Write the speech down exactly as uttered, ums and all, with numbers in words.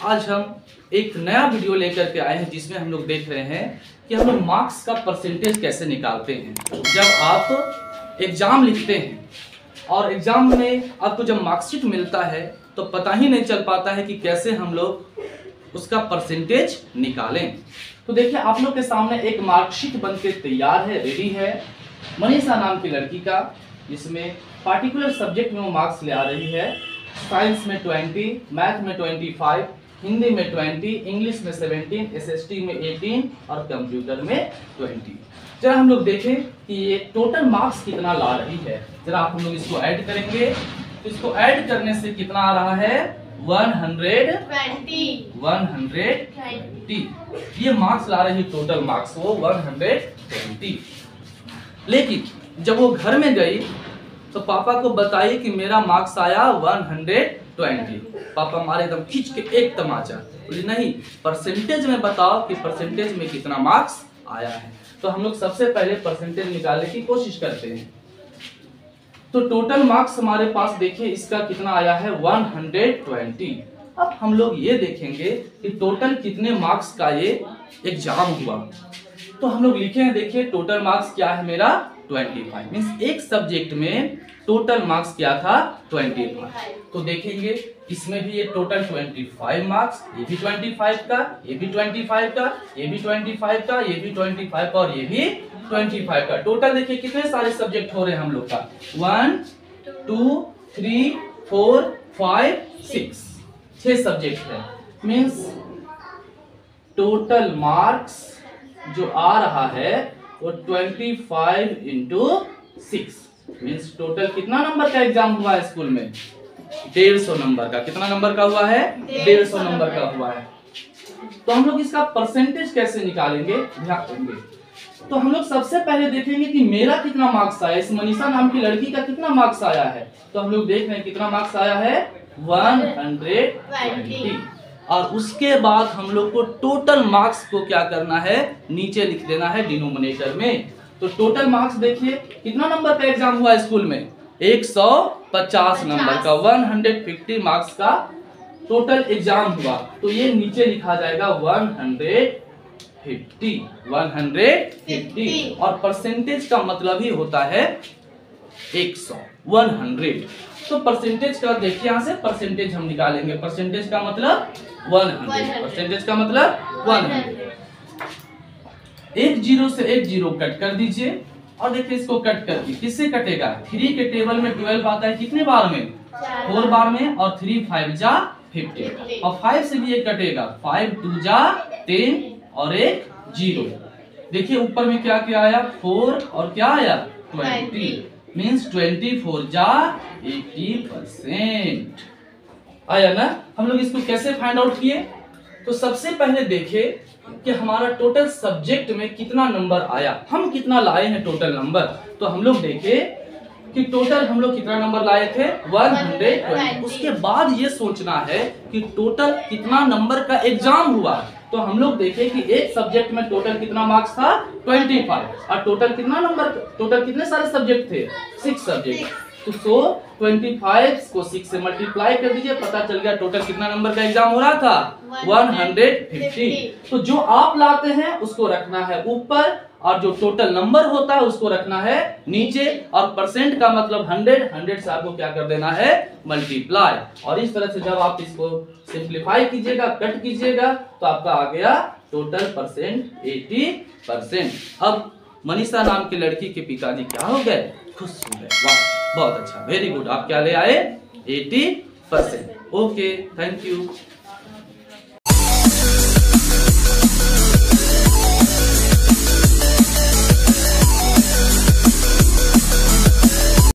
आज हम एक नया वीडियो लेकर के आए हैं जिसमें हम लोग देख रहे हैं कि हम लोग मार्क्स का परसेंटेज कैसे निकालते हैं। जब आप एग्ज़ाम लिखते हैं और एग्ज़ाम में आपको जब मार्कशीट मिलता है तो पता ही नहीं चल पाता है कि कैसे हम लोग उसका परसेंटेज निकालें। तो देखिए आप लोग के सामने एक मार्कशीट बन के तैयार है, रेडी है। मनीषा नाम की लड़की का, जिसमें पार्टिकुलर सब्जेक्ट में वो मार्क्स ले आ रही है। साइंस में ट्वेंटी, मैथ में ट्वेंटी फाइव, हिंदी में ट्वेंटी, इंग्लिश में सेवेंटीन, एसएसटी में एटीन और कंप्यूटर में ट्वेंटी। जरा हम लोग देखें कि ये टोटल मार्क्स कितना ला रही है। जरा आप हम लोग इसको ऐड करेंगे तो इसको ऐड करने से कितना आ रहा है, वन हंड्रेड ट्वेंटी। ये मार्क्स ला रही है, टोटल मार्क्स वो वन हंड्रेड ट्वेंटी। लेकिन जब वो घर में गई तो पापा को बताई कि मेरा मार्क्स आया वन हंड्रेड ट्वेंटी। पापा मारे एकदम खींच के एक तमाचा, बोले नहीं परसेंटेज में बताओ कि परसेंटेज में कितना मार्क्स आया है। तो हम लोग सबसे पहले परसेंटेज निकालने की कोशिश करते हैं। तो टोटल मार्क्स हमारे पास देखिए इसका कितना आया है, वन हंड्रेड ट्वेंटी। अब हम लोग ये देखेंगे कि टोटल कितने मार्क्स का ये एग्जाम हुआ। तो हम लोग लिखे हैं, देखिए टोटल मार्क्स क्या है मेरा पच्चीस। मींस एक सब्जेक्ट में टोटल मार्क्स क्या था, पच्चीस। तो देखेंगे इसमें भी ये टोटल पच्चीस मार्क्स, ये भी पच्चीस का, ये भी पच्चीस का, ये भी पच्चीस का, ये भी पच्चीस का और ये भी पच्चीस का। टोटल देखिए कितने सारे सब्जेक्ट हो रहे हैं हम लोग का, one two three four five six, छह सब्जेक्ट है। मींस टोटल मार्क्स जो आ रहा है वो पच्चीस इंटू सिक्स। मीन्स टोटल कितना नंबर का एग्जाम हुआ है स्कूल में, डेढ़ सौ नंबर का। कितना नंबर का हुआ है, डेढ़ सौ नंबर का हुआ है। तो हम लोग इसका परसेंटेज कैसे निकालेंगे, ध्यान देंगे। तो हम लोग सबसे पहले देखेंगे कि मेरा कितना मार्क्स आया, इस मनीषा नाम की लड़की का कितना मार्क्स आया है। तो हम लोग देख रहे हैं कितना मार्क्स आया है, वन हंड्रेड ट्वेंटी। और उसके बाद हम लोग को टोटल मार्क्स को क्या करना है, नीचे लिख देना है डिनोमिनेटर में। तो टोटल मार्क्स देखिए कितना नंबर का एग्जाम हुआ स्कूल में, एक सौ पचास नंबर का, एक सौ पचास मार्क्स का टोटल एग्जाम हुआ। तो ये नीचे लिखा जाएगा one hundred fifty, one hundred fifty. और परसेंटेज का मतलब ही होता है एक सौ, वन हंड्रेड। तो परसेंटेज का देखिए यहाँ से परसेंटेज हम निकालेंगे। परसेंटेज का मतलब वन हंड्रेड, परसेंटेज का मतलब वन हंड्रेड। एक जीरो से एक जीरो कट कर दीजिए और देखिए इसको कट करके किससे कटेगा, थ्री के टेबल में ट्वेल्व आता है कितने बार में, फोर बार में। और थ्री फाइव जा फिफ्टी, और फाइव से भी एक कटेगा, फाइव टू जा टेन और एक जीरो। देखिए ऊपर में क्या क्या आया, फोर और क्या आया, ट्वेंटी। मीन्स ट्वेंटी फोर जा एटी परसेंट आया ना। हम लोग इसको कैसे फाइंड आउट किए, तो सबसे पहले देखे कि हमारा टोटल सब्जेक्ट में कितना नंबर आया, हम कितना लाए हैं टोटल नंबर। तो हम लोग देखे कि टोटल हम लोग कितना नंबर लाए थे, वन हंड्रेड ट्वेंटी। उसके बाद ये सोचना है कि टोटल कितना नंबर का एग्जाम हुआ। तो हम लोग देखे कि एक सब्जेक्ट में टोटल कितना मार्क्स था, पच्चीस। और टोटल कितना नंबर, टोटल कितने सारे सब्जेक्ट थे, सिक्स सब्जेक्ट। तो सो पच्चीस को सिक्स से मल्टीप्लाई कर दीजिए, पता चल गया टोटल कितना नंबर का एग्जाम हो रहा था, वन हंड्रेड फिफ्टी। तो जो आप लाते हैं उसको रखना है ऊपर और जो टोटल नंबर होता है उसको रखना है नीचे। और परसेंट का मतलब हंड्रेड, हंड्रेड से आपको क्या कर देना है, मल्टीप्लाई। और इस तरह से जब आप इसको सिंप्लीफाई कीजिएगा, कट कीजिएगा, तो आपका आ गया टोटल परसेंट एटी परसेंट। अब मनीषा नाम की लड़की के पिताजी क्या हो गए, खुश हो गए। वाह बहुत अच्छा, वेरी गुड। आप क्या ले आए, eighty percent. Okay, thank you.